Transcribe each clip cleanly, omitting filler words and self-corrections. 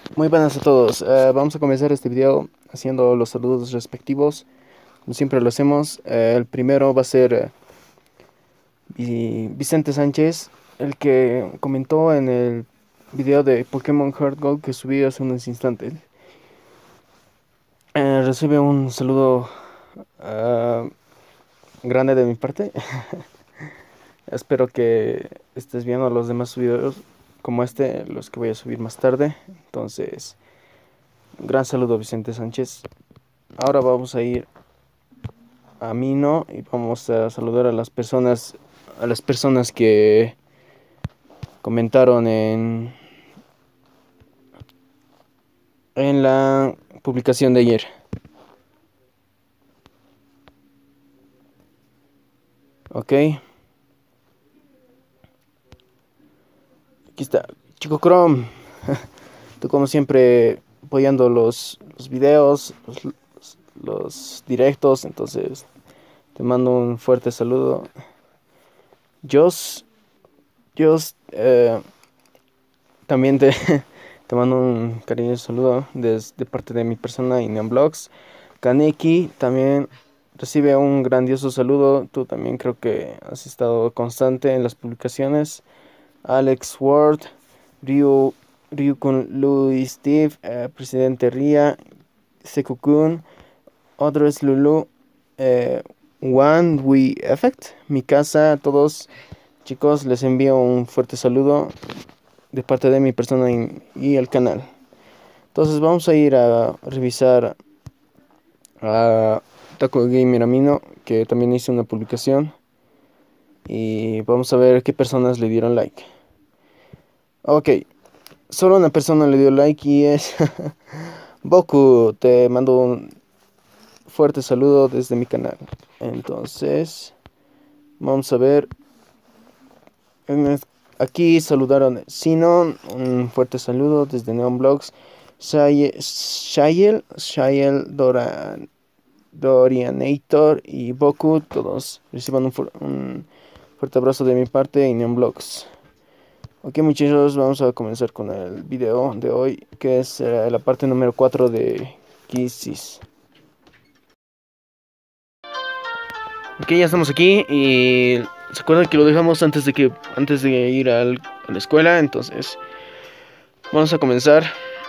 Muy buenas a todos. Vamos a comenzar este video haciendo los saludos respectivos, como siempre lo hacemos. El primero va a ser Vicente Sánchez, el que comentó en el video de Pokémon Heart Gold que subí hace unos instantes. Recibe un saludo ah, grande de mi parte. Espero que estés viendo los demás videos como este, los que voy a subir más tarde. Entonces, un gran saludo, Vicente Sánchez. Ahora vamos a ir a mí no y vamos a saludar a las personas que comentaron en la publicación de ayer. Ok, aquí está Chico Chrome. Tú como siempre apoyando los videos, los directos. Entonces te mando un fuerte saludo. Jos, Jos, también te mando un cariñoso saludo de parte de mi persona y Vlogs. Kaneki también recibe un grandioso saludo. Tú también creo que has estado constante en las publicaciones. Alex Ward, Ryu, Ryukun Louis Steve, Presidente Ria, Sekukun, Odres Lulu, eh, One We Effect, mi casa, a todos chicos, les envío un fuerte saludo de parte de mi persona y el canal. Entonces vamos a ir a revisar a Taco Gamer Amino, que también hizo una publicación. Y vamos a ver qué personas le dieron like. Ok, solo una persona le dio like y es Boku. Te mando un fuerte saludo desde mi canal. Entonces, vamos a ver. Aquí saludaron Sinon, un fuerte saludo desde Neonblogs. Shayel Dorianator y Boku, todos reciban un fuerte abrazo de mi parte y Neonblogs. Ok muchachos, vamos a comenzar con el video de hoy, que es la parte número 4 de Kisses. Ok, ya estamos aquí y se acuerdan que lo dejamos antes de ir a la escuela. Entonces vamos a comenzar.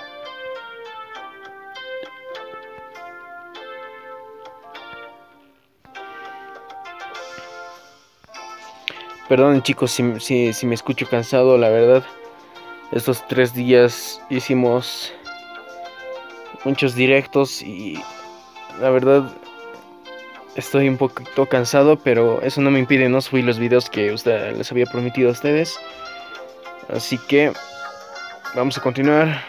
Perdonen chicos si me escucho cansado, la verdad. Estos 3 días hicimos muchos directos y la verdad estoy un poquito cansado, pero eso no me impide no subir los videos que usted les había prometido a ustedes. Así que vamos a continuar.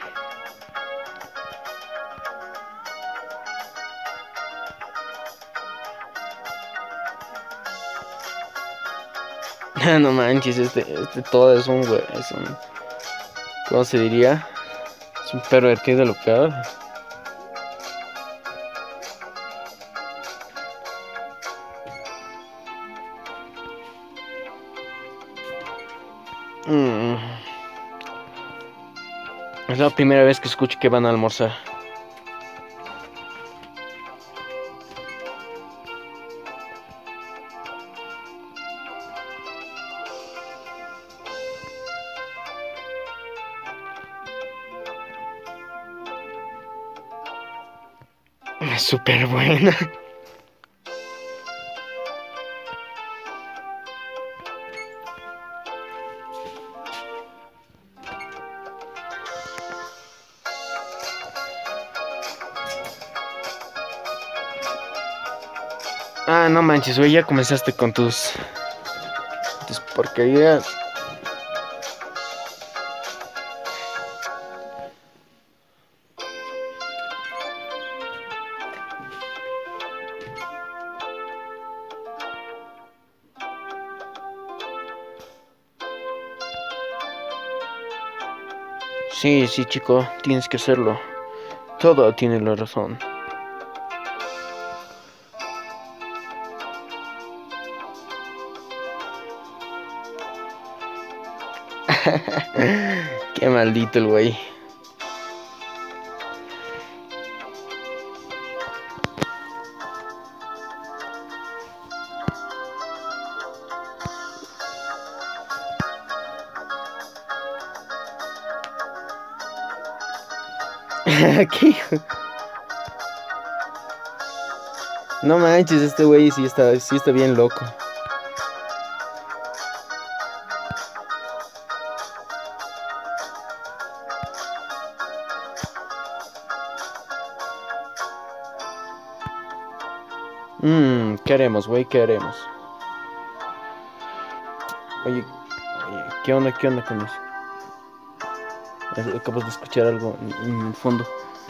No manches, este todo es ¿cómo se diría? Es un pervertido lo peor. Mm, Es la primera vez que escucho que van a almorzar. Es súper buena. Ah, no manches, güey, ya comenzaste con tus porquerías. Sí, sí, chico, tienes que hacerlo. Todo tiene la razón. Qué maldito el güey. ¿Qué hijo? No manches, este güey sí está bien loco. ¿Qué haremos, güey? ¿Qué haremos? Oye, oye, qué onda con eso? Acabas de escuchar algo en el fondo.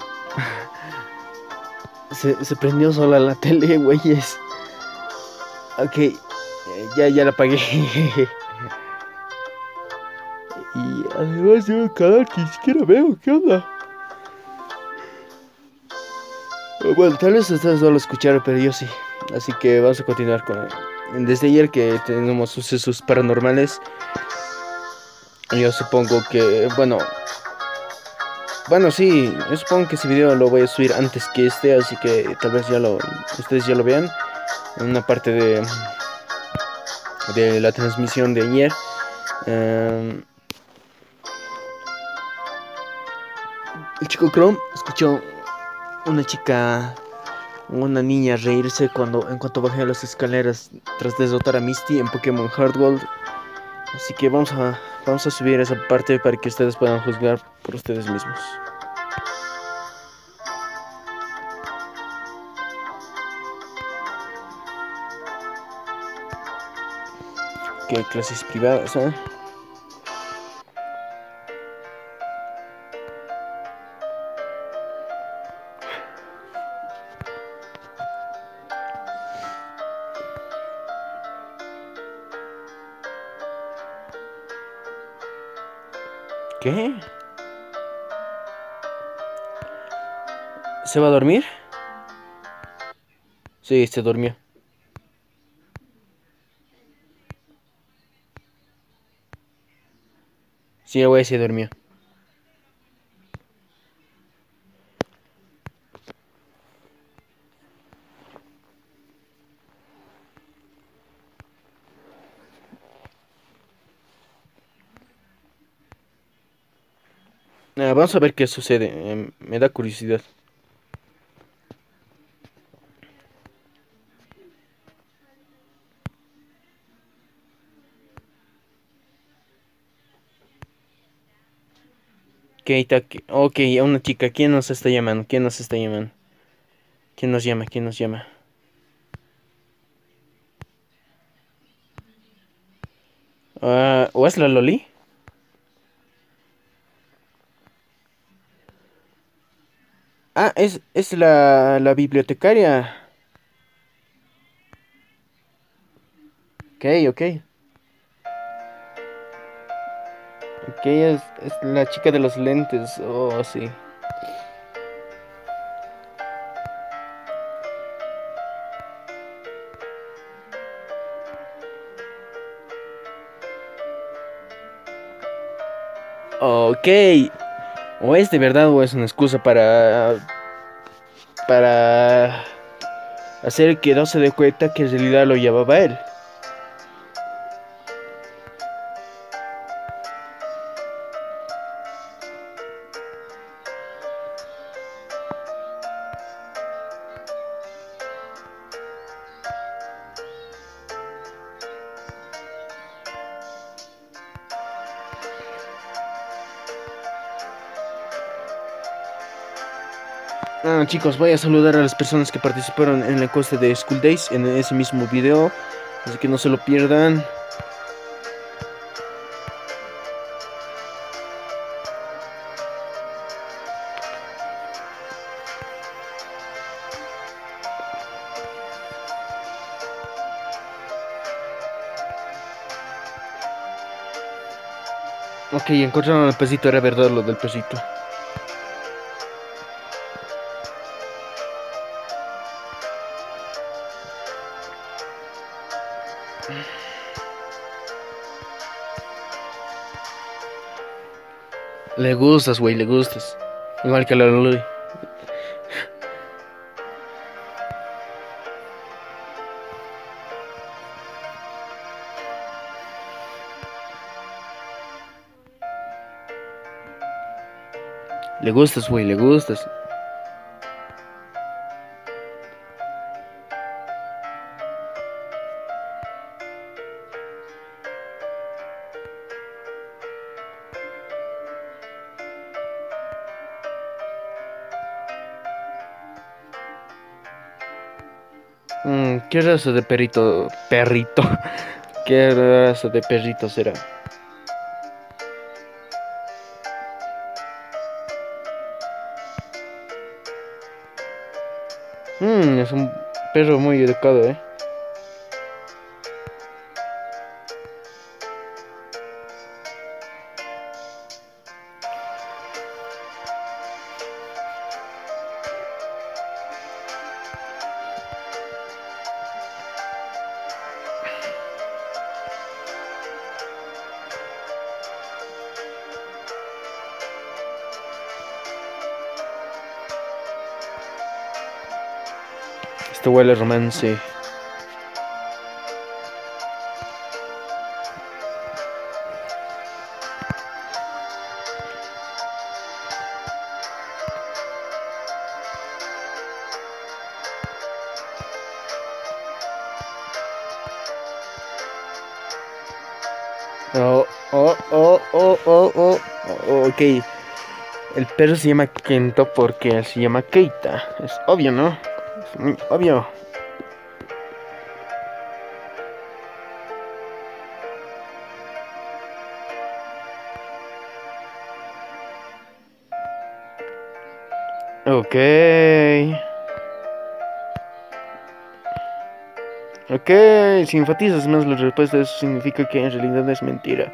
Se prendió sola la tele, güeyes. Ok, ya la apagué. Y además de un canal que ni siquiera veo, ¿qué onda? Bueno, tal vez ustedes no lo escucharon, pero yo sí. Así que vamos a continuar con... Desde ayer que tenemos sucesos paranormales, yo supongo que, bueno, sí, yo supongo que ese video lo voy a subir antes que este, así que tal vez ustedes ya lo vean en una parte de la transmisión de ayer. Em, el chico Chrome escuchó una niña reírse en cuanto bajé las escaleras tras derrotar a Misty en Pokémon Heart Gold. Así que vamos a subir esa parte para que ustedes puedan juzgar por ustedes mismos. ¿Qué clases privadas, eh? ¿Qué? ¿Se va a dormir? Sí, se durmió. Sí, el güey se durmió. Vamos a ver qué sucede. Me da curiosidad. Ok, a una chica. ¿Quién nos está llamando? ¿Quién nos está llamando? ¿Quién nos llama? ¿Quién nos llama? ¿O es la Loli? Ah, es la bibliotecaria. Ok, ok. Ok, es la chica de los lentes. Oh, sí. Ok. O es de verdad o es una excusa para hacer que no se dé cuenta que en realidad lo llevaba él. Chicos, voy a saludar a las personas que participaron en la encuesta de School Days en ese mismo video. Así que no se lo pierdan. Ok, encontraron el pesito, era verdad lo del pesito. Le gustas, güey, le gustas. Igual que a la Luli. Le gustas, güey, le gustas. ¿Qué raza de perrito? Perrito. ¿Qué raza de perrito será? Es un perro muy educado, ¿eh? Esto huele a romance. Oh, oh, oh, oh, oh, oh, oh, ok. El perro se llama Kento porque él se llama Keita. Es obvio, ¿no? Es muy obvio. Ok. Ok, si enfatizas más la respuesta, eso significa que en realidad es mentira.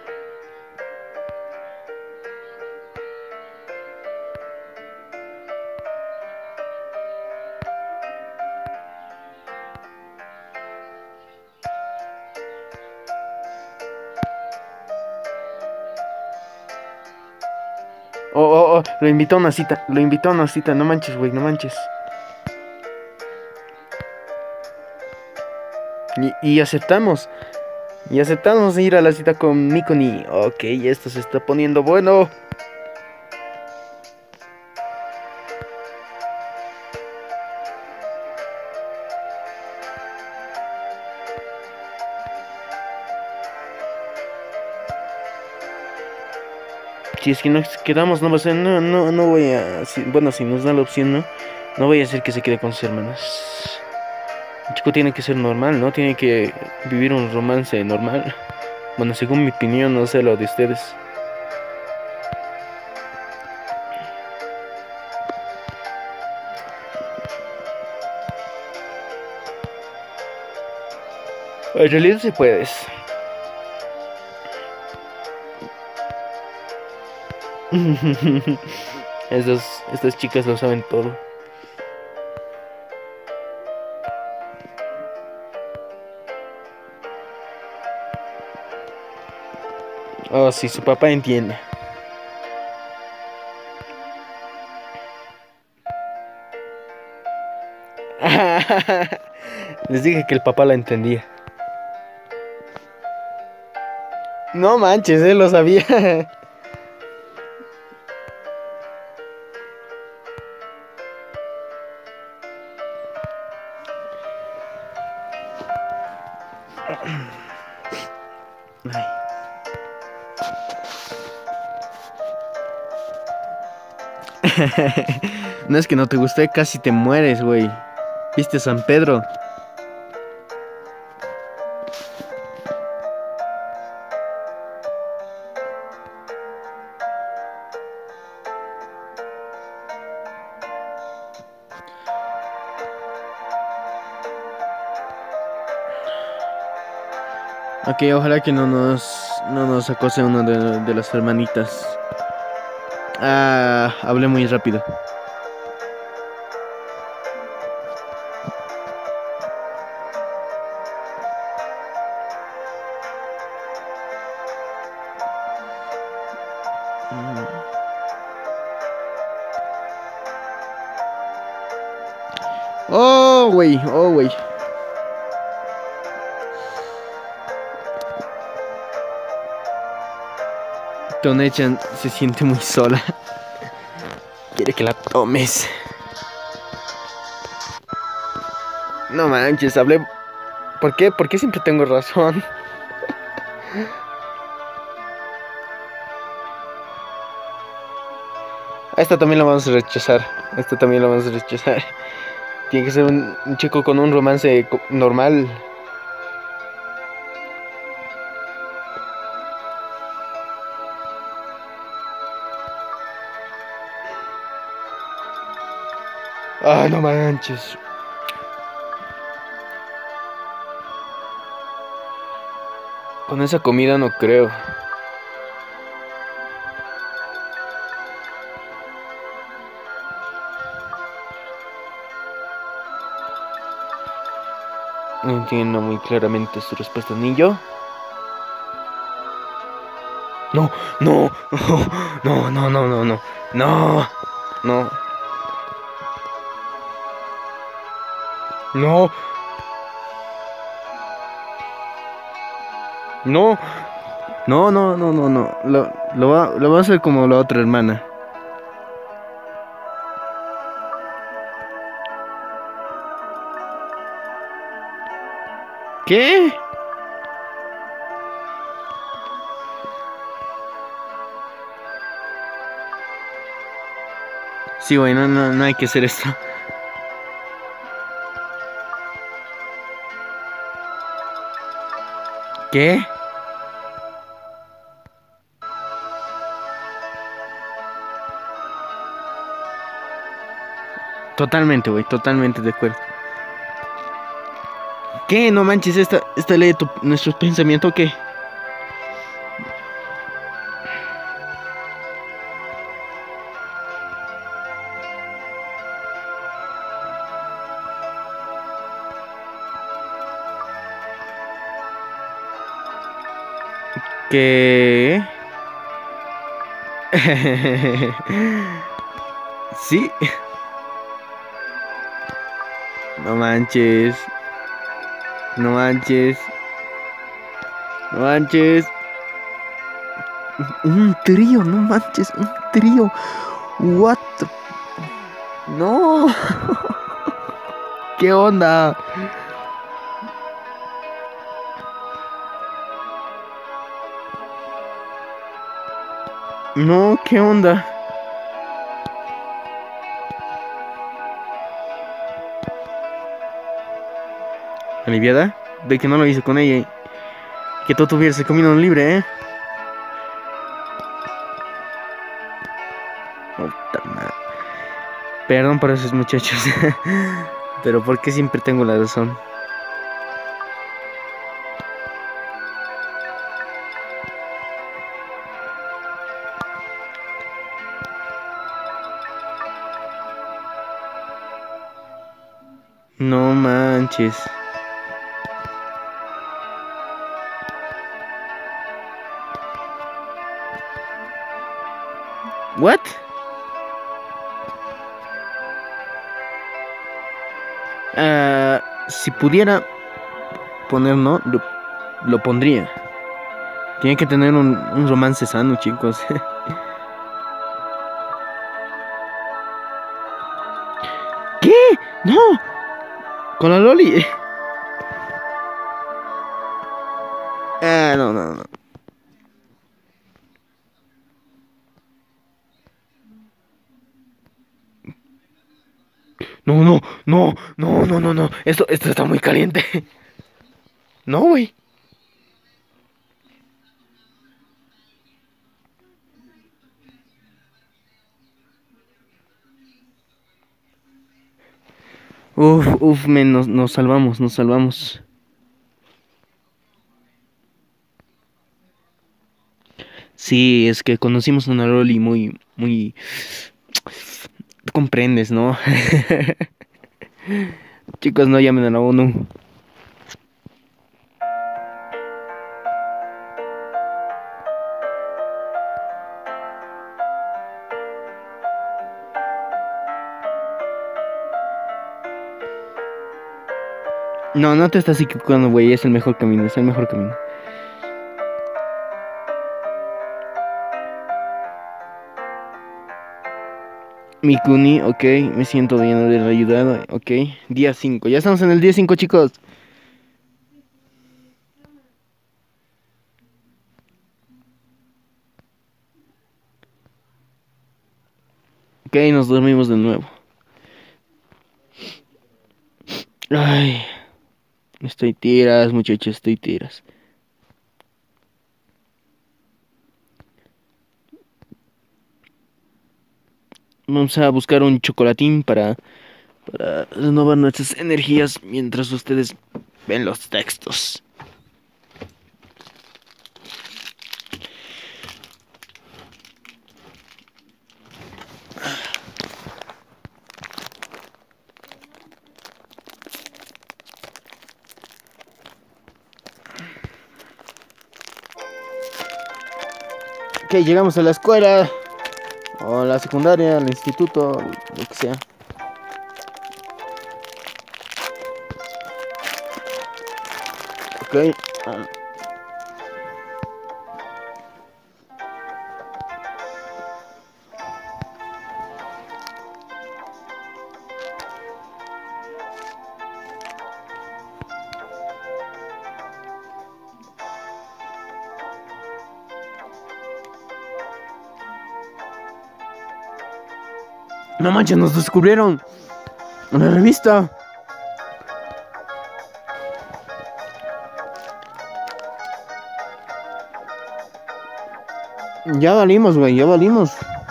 Oh, oh, oh, lo invitó a una cita, no manches, güey, no manches. Y aceptamos, ir a la cita con Mikoni. Ok, esto se está poniendo bueno. Si es que nos quedamos, no va a ser, no voy a, bueno, si nos da la opción, no voy a hacer que se quede con sus hermanas. El chico tiene que ser normal, ¿no? Tiene que vivir un romance normal. Bueno, según mi opinión, no sé lo de ustedes. En realidad sí puedes. Estas chicas lo saben todo. Oh, sí, su papá entiende. Les dije que el papá la entendía. No manches, él lo sabía. Ay. No es que no te guste, casi te mueres, güey. ¿Viste San Pedro? Ok, ojalá que no nos acose una de las hermanitas. Ah, hablé muy rápido. Oh, güey, oh, güey. Tonechan se siente muy sola. Quiere que la tomes. No manches, hablé. ¿Por qué? ¿Por qué siempre tengo razón? A esta también la vamos a rechazar. A esta también la vamos a rechazar. Tiene que ser un chico con un romance normal. Ah, no manches. Con esa comida no creo. No entiendo muy claramente su respuesta. ¿Ni yo? No, no, no, no, no, no, no, no, no, no, no, no, no, no, no, no. Lo va a hacer como la otra hermana. ¿Qué? Sí, güey, no, no, no hay que hacer esto. ¿Qué? Totalmente, güey, totalmente de acuerdo. ¿Qué? No manches, esta lee nuestros pensamientos, ¿qué? ¿Qué? Sí. No manches. No manches. No manches. Un trío, no manches, un trío. What the... No. ¿Qué onda? No, ¿qué onda? ¿Aliviada? De que no lo hice con ella y que tú tuvieras el camino libre, ¿eh? Puta madre. Perdón por esos muchachos. Pero ¿por qué siempre tengo la razón? No manches. What? Si pudiera poner no, lo pondría. Tiene que tener un romance sano, chicos. ¿Qué? No. Con la Loli. No, no, no. No, no, no, no, no, no, no. Esto está muy caliente. No, güey. Uf, uf, men, nos salvamos, nos salvamos. Sí, es que conocimos a una Loli muy, muy... Tú comprendes, ¿no? Chicos, no llamen a la ONU. No, no te estás equivocando, güey. Es el mejor camino, es el mejor camino. Mikuni, ok, me siento bien haber ayudado, ok. Día 5, ya estamos en el día 5, chicos. Ok, nos dormimos de nuevo. Ay, estoy tiras, muchachos, estoy tiras. Vamos a buscar un chocolatín para renovar nuestras energías mientras ustedes ven los textos. Ok, llegamos a la escuela, o a la secundaria, al instituto, lo que sea. Ok. No manches, nos descubrieron una revista. Ya valimos, güey, ya valimos.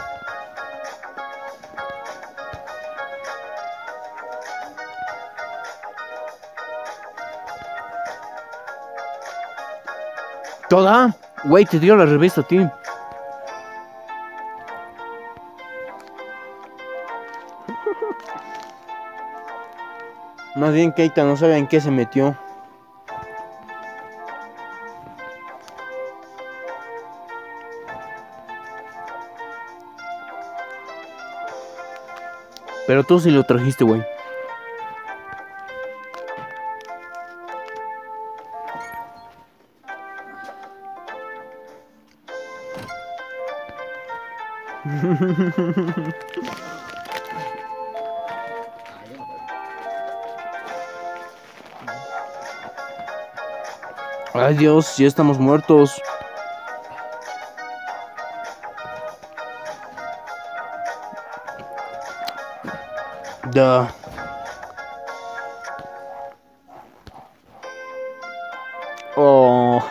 ¿Toda? Güey, te dio la revista a ti. Más bien Keita no sabe en qué se metió. Pero tú sí lo trajiste, güey. Ay, Dios, ya estamos muertos. Duh. Oh.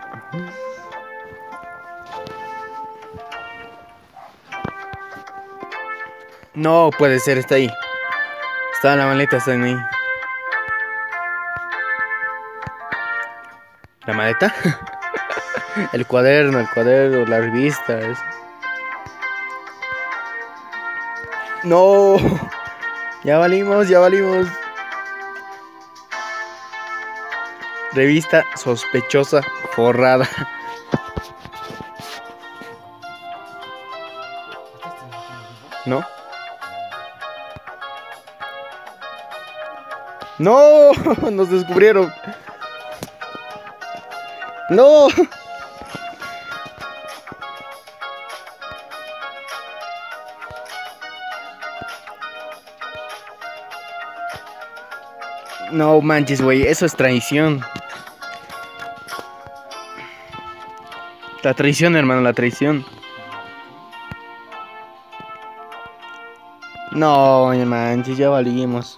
No puede ser, está ahí. Está en la maleta, está ahí. ¿La maleta? El cuaderno, la revista. No. Ya valimos, ya valimos. Revista sospechosa forrada. ¿No? ¡No! Nos descubrieron. ¡No! No manches, güey, eso es traición. La traición, hermano, la traición. No, manches, ya valimos.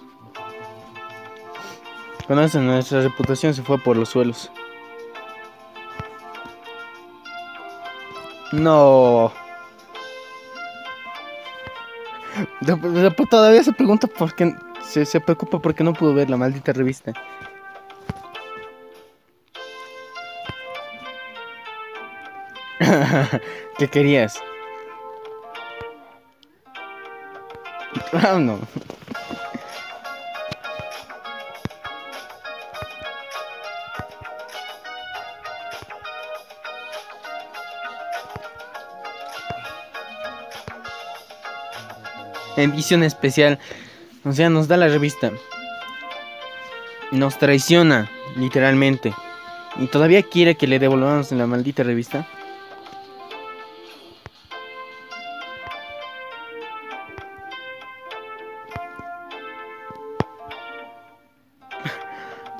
Con eso nuestra reputación se fue por los suelos. No. Todavía se pregunta por qué. Se preocupa porque no pudo ver la maldita revista. ¿Qué querías? Ah, no. Edición especial. O sea, nos da la revista. Nos traiciona, literalmente. ¿Y todavía quiere que le devolvamos la maldita revista?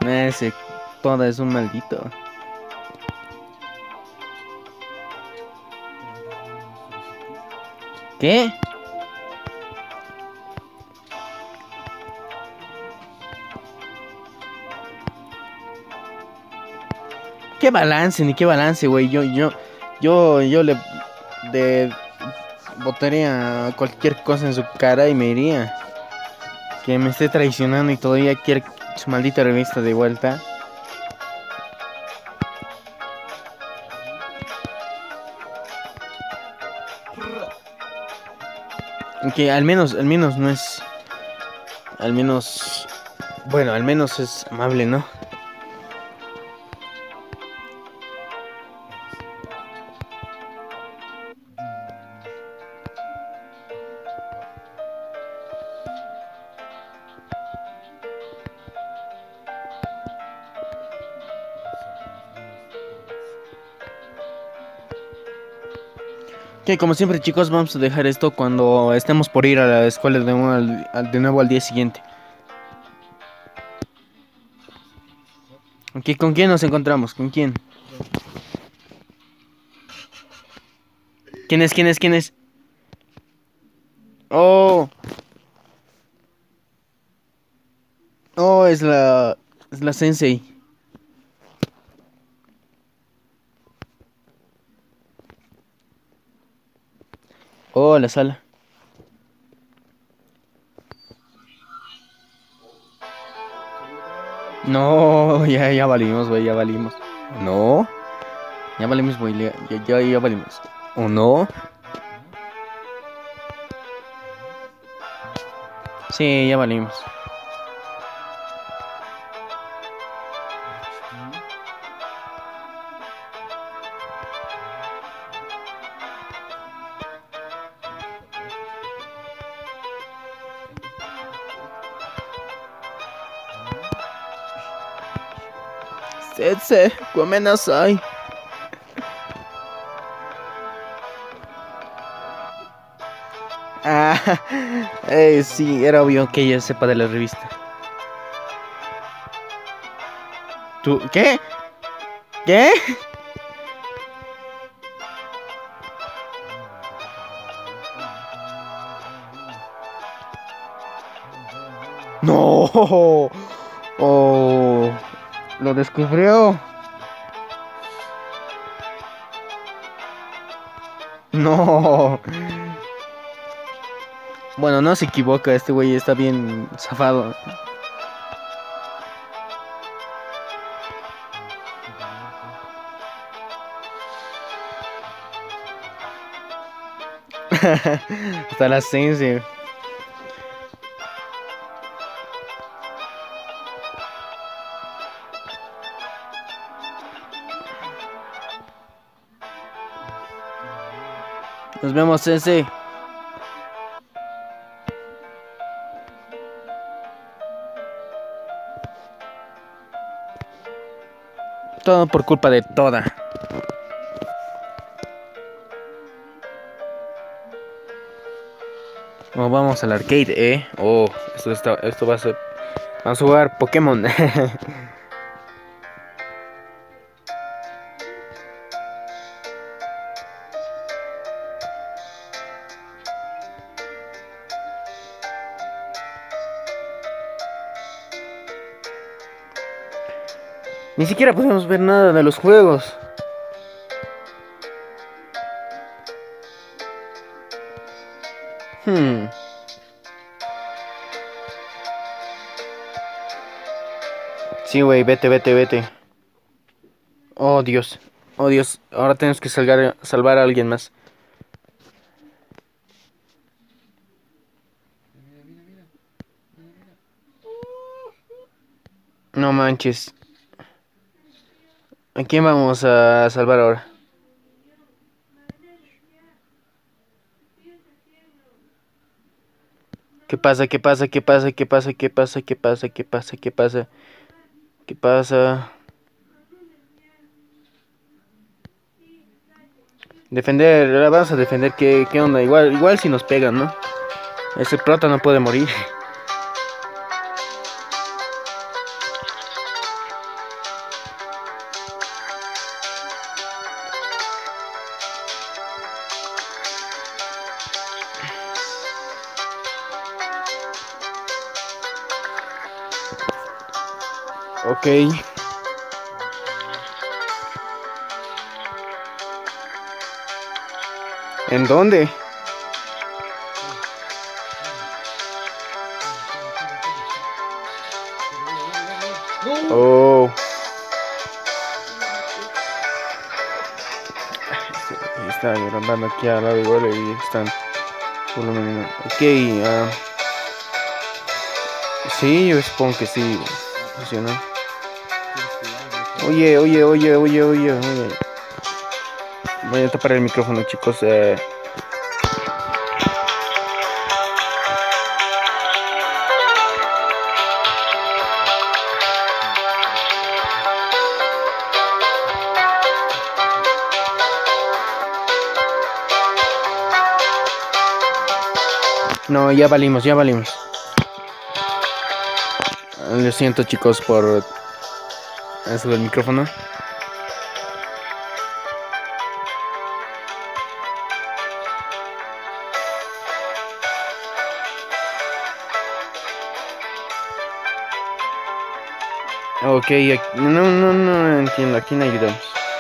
Ese Toda es un maldito. ¿Qué? ¿Qué balance? Ni qué balance, güey. Yo le botaría cualquier cosa en su cara y me iría. Que me esté traicionando y todavía quiere su maldita revista de vuelta. Que al menos no es. Al menos. Bueno, al menos es amable, ¿no? Que como siempre, chicos, vamos a dejar esto cuando estemos por ir a la escuela de nuevo al día siguiente. Ok, ¿con quién nos encontramos? ¿Con quién? ¿Quién es? ¿Quién es? ¿Quién es? Oh, oh, es la Sensei. Oh, la sala. No, ya valimos, güey, ya valimos. No, ya valimos, güey, ya valimos. ¿O no? Sí, ya valimos. Setse, gomenasai. Ah, sí, era obvio que ella sepa de la revista. ¿Tú qué? ¿Qué? No. Oh, lo descubrió. No. Bueno, no se equivoca, este güey está bien zafado. Hasta la ciencia. Nos vemos, Sensei. Todo por culpa de Toda. Oh, vamos al arcade, Oh, esto va a ser. Vamos a jugar Pokémon. Ni siquiera podemos ver nada de los juegos. Sí, güey, vete. Oh, Dios. Oh, Dios. Ahora tenemos que salvar a alguien más. No manches. ¿A quién vamos a salvar ahora? ¿Qué pasa? ¿Qué pasa? ¿Qué pasa? ¿Qué pasa? ¿Qué pasa? ¿Qué pasa? ¿Qué pasa? ¿Qué pasa? ¿Qué pasa? Defender, ahora vamos a defender. ¿Qué onda? Igual si nos pegan, ¿no? Ese prota no puede morir. Ok. ¿En dónde? Oh. Está grabando aquí al lado igual y están volumen. Ok. Sí, yo supongo que sí. Funciona. Oye. Voy a tapar el micrófono, chicos. No, ya valimos. Lo siento, chicos, por eso del micrófono. Ok, no entiendo. ¿A quién ayudamos?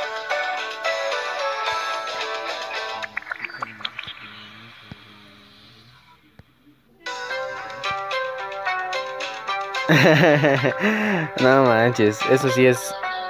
No manches, eso sí es.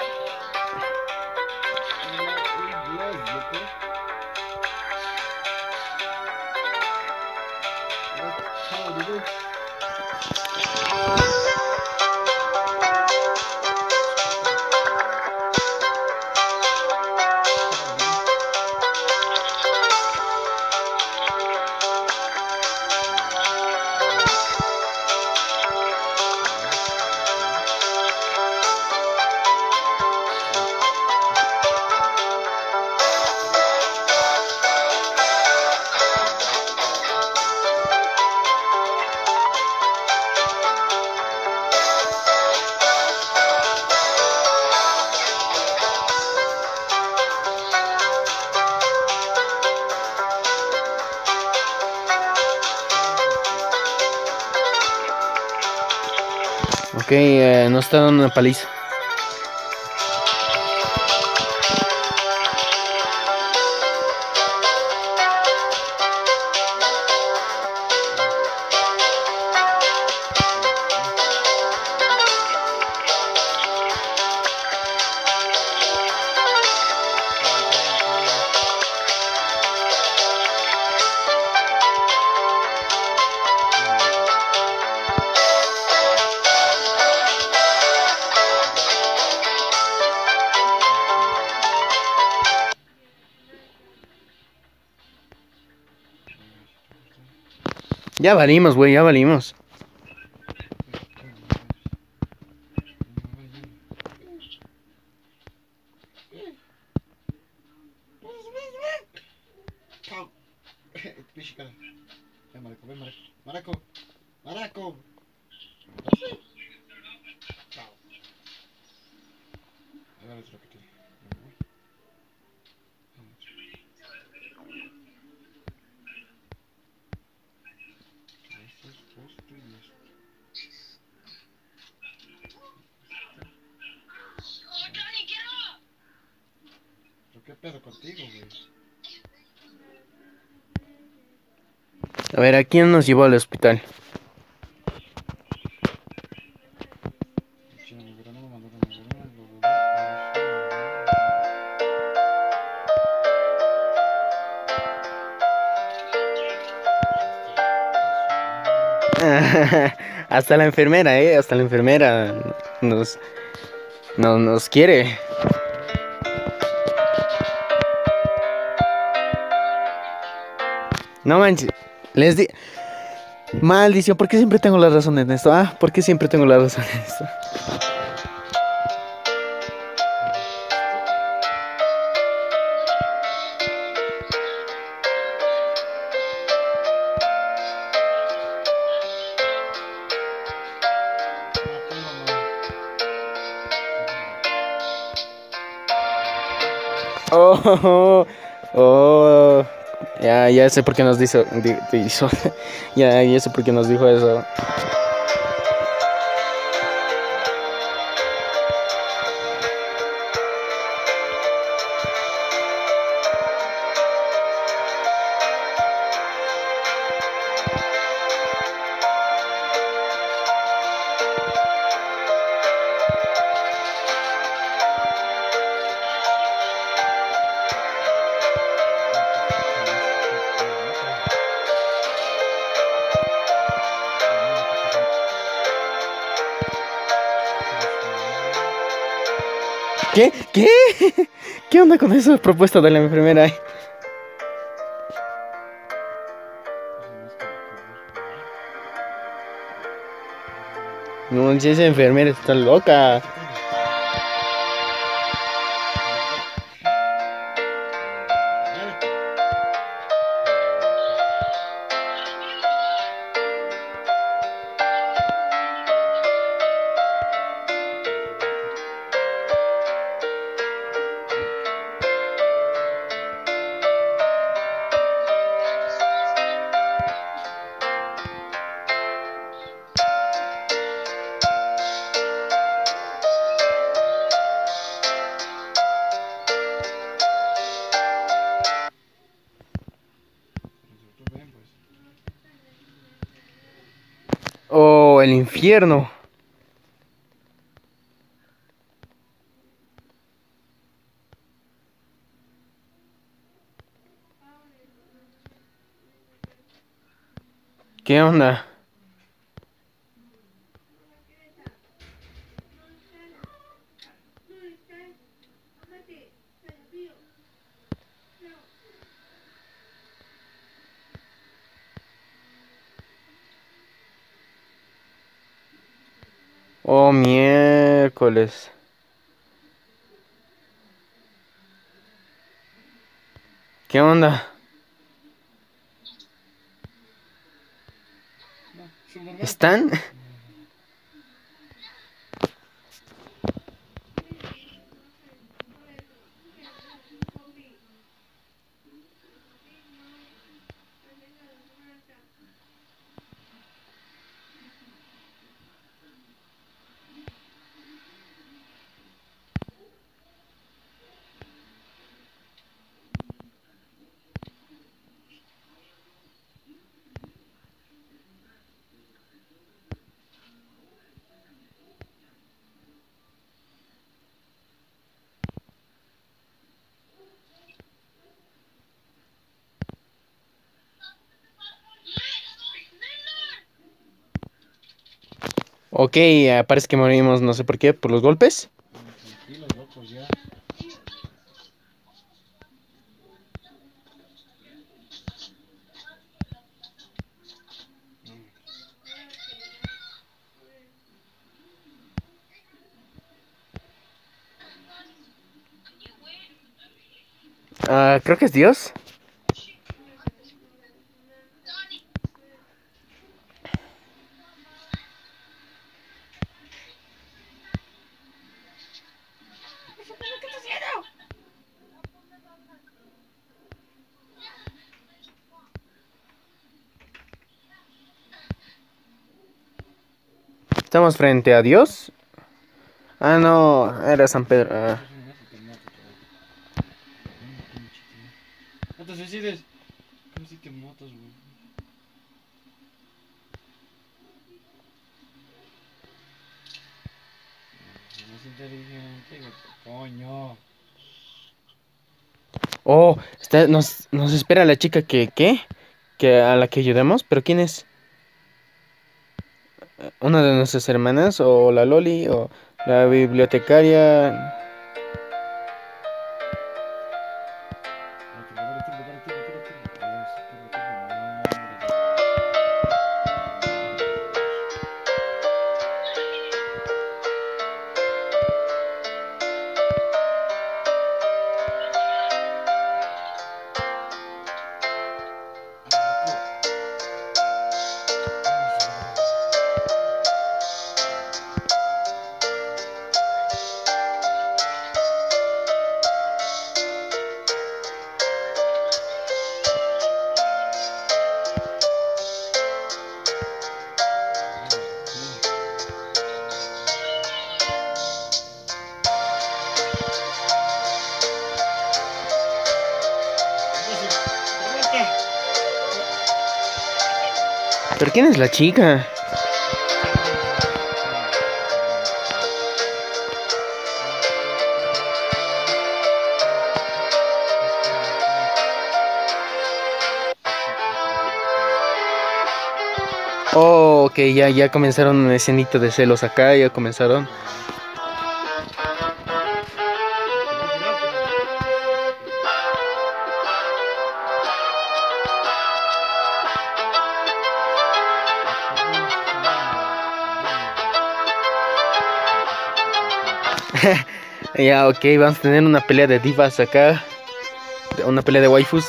Ok, nos está dando una paliza. Ya valimos, güey, ya valimos. Maraco. ¿Qué pedo contigo, güey? A ver, ¿a quién nos llevó al hospital? Hasta la enfermera, hasta la enfermera nos, nos quiere. No manches, les di... Maldición, ¿por qué siempre tengo la razón en esto? ¿Por qué siempre tengo la razón en esto? Oh, oh, ya sé por qué nos hizo, ya sé por qué nos dijo eso. ¿Qué? ¿Qué? ¿Qué onda con esa propuesta de la enfermera? No, si esa enfermera está loca. Oh, el infierno. ¿Qué onda? Oh, miércoles. ¿Qué onda? ¿Están? Ok, parece que morimos, no sé por qué, por los golpes. Tranquilos, locos, ya. Creo que es Dios. Estamos frente a Dios. Ah, no, era San Pedro. No te suicides. ¿Cómo si te matas, güey? No es inteligente, coño. Oh, nos espera la chica ¿qué? Que a la que ayudamos, pero ¿quién es? ¿Una de nuestras hermanas? ¿O la Loli? ¿O la bibliotecaria? Dale, turbo, dale, turbo, turbo, turbo, turbo. Eso, turbo, turbo. Madre de... Ah, loco. Vamos a ver. Sí. Imbécil. ¡Devuelve! ¿Pero quién es la chica? Oh, ok, ya comenzaron un escenito de celos acá, ya comenzaron. Ya, ok, vamos a tener una pelea de divas acá. Una pelea de waifus.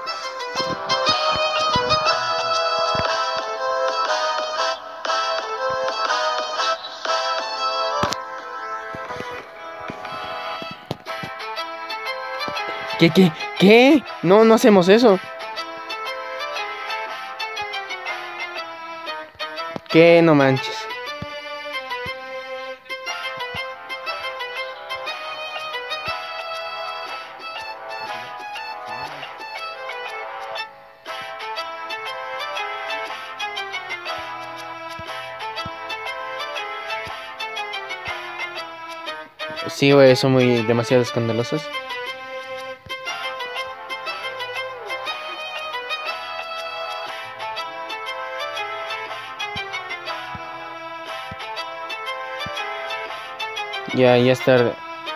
¿Qué? No, no hacemos eso. ¿Qué? No manches. Señor. Sí, güey, son muy demasiado escandalosos. Ya es tarde.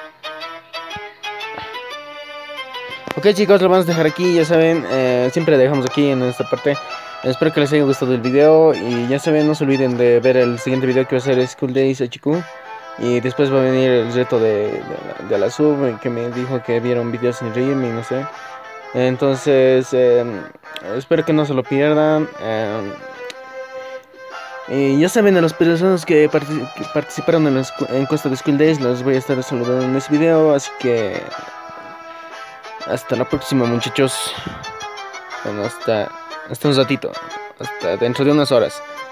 Ok, chicos, lo vamos a dejar aquí, ya saben, siempre dejamos aquí en esta parte. Espero que les haya gustado el video y ya saben, no se olviden de ver el siguiente video que va a ser School Days HQ. Y después va a venir el reto de la sub, que me dijo que vieron videos sin reírme y no sé. Entonces, espero que no se lo pierdan. Y ya saben, a las personas que participaron en la encuesta de School Days, los voy a estar saludando en este video. Así que hasta la próxima, muchachos. Bueno, hasta un ratito. Hasta dentro de unas horas.